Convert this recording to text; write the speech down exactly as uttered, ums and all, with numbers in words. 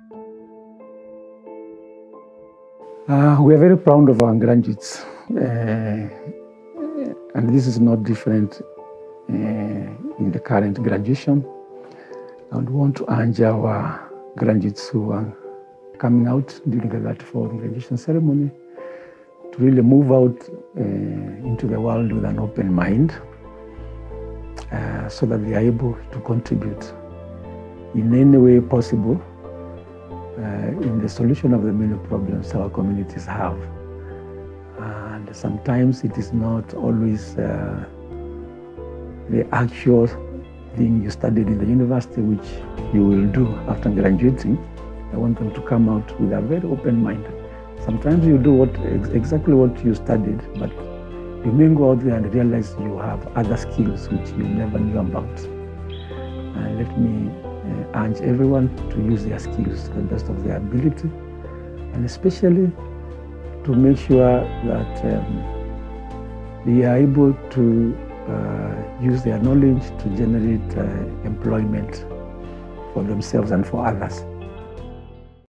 Uh, we are very proud of our graduates, uh, and this is not different uh, in the current graduation. I would want to urge our graduates who are coming out during the thirty-fourth graduation ceremony to really move out uh, into the world with an open mind, uh, so that they are able to contribute in any way possible Uh, in the solution of the many problems our communities have. And sometimes it is not always uh, the actual thing you studied in the university which you will do after graduating. I want them to come out with a very open mind. Sometimes you do what ex exactly what you studied, but you may go out there and realize you have other skills which you never knew about. And let me Uh, urge everyone to use their skills to the best of their ability, and especially to make sure that um, they are able to uh, use their knowledge to generate uh, employment for themselves and for others.